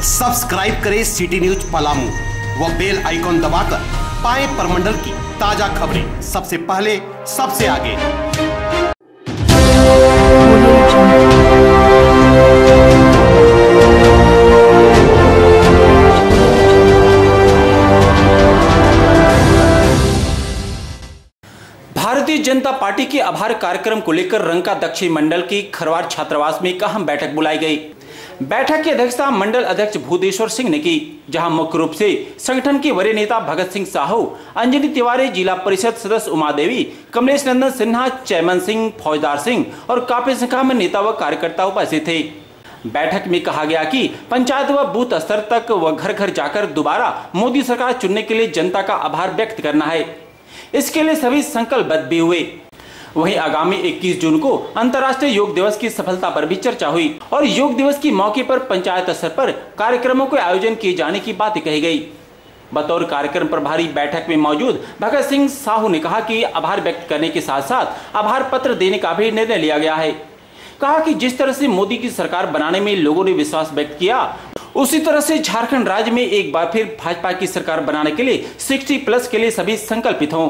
Subscribe करें city news Palamu व bell icon दबाकर पाएं परमंडल की ताजा खबरें सबसे पहले सबसे आगे। भारतीय जनता पार्टी के आभार कार्यक्रम को लेकर रंका दक्षिण मंडल की खरवार छात्रावास में एक अहम बैठक बुलाई गई। बैठक की अध्यक्षता मंडल अध्यक्ष भूदेश्वर सिंह ने की, जहां मुख्य रूप से संगठन के वरीय नेता भगत सिंह साहू, अंजनी तिवारी, जिला परिषद सदस्य उमा देवी, कमलेश नंदन सिन्हा, चैमन सिंह, फौजदार सिंह और काफी संख्या में नेता व कार्यकर्ता उपस्थित थे। बैठक में कहा गया कि पंचायत व बूथ स्तर तक व घर घर जाकर दोबारा मोदी सरकार चुनने के लिए जनता का आभार व्यक्त करना है। इसके लिए सभी संकल्पबद्ध भी हुए। वहीं आगामी 21 जून को अंतर्राष्ट्रीय योग दिवस की सफलता पर भी चर्चा हुई और योग दिवस के मौके पर पंचायत स्तर पर कार्यक्रमों के आयोजन किए जाने की बात कही गई। बतौर कार्यक्रम प्रभारी बैठक में मौजूद भगत सिंह साहू ने कहा कि आभार व्यक्त करने के साथ साथ आभार पत्र देने का भी निर्णय लिया गया है। कहा कि जिस तरह से मोदी की सरकार बनाने में लोगों ने विश्वास व्यक्त किया, उसी तरह से झारखंड राज्य में एक बार फिर भाजपा की सरकार बनाने के लिए 60+ के लिए सभी संकल्पित हों।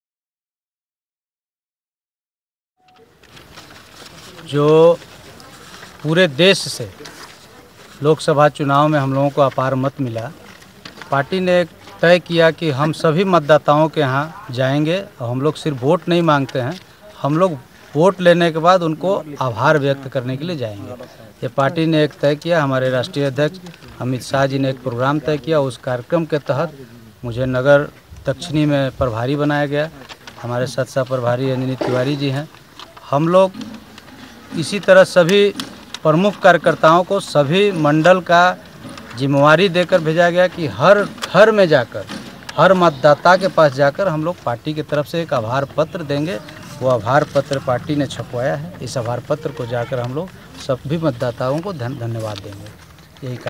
जो पूरे देश से लोकसभा चुनाव में हम लोगों को अपार मत मिला, पार्टी ने तय किया कि हम सभी मतदाताओं के यहाँ जाएंगे और हम लोग सिर्फ वोट नहीं मांगते हैं, हम लोग वोट लेने के बाद उनको आभार व्यक्त करने के लिए जाएंगे। ये पार्टी ने एक तय किया। हमारे राष्ट्रीय अध्यक्ष अमित शाह जी ने एक प्रोग्राम तय किया। उस कार्यक्रम के तहत मुझे नगर दक्षिणी में प्रभारी बनाया गया। हमारे सह प्रभारी अंजनी तिवारी जी हैं। हम लोग इसी तरह सभी प्रमुख कार्यकर्ताओं को सभी मंडल का जिम्मेवारी देकर भेजा गया कि हर घर में जाकर, हर मतदाता के पास जाकर हम लोग पार्टी की तरफ से एक आभार पत्र देंगे। वो आभार पत्र पार्टी ने छपवाया है। इस आभार पत्र को जाकर हम लोग सभी मतदाताओं को धन्यवाद देंगे। यही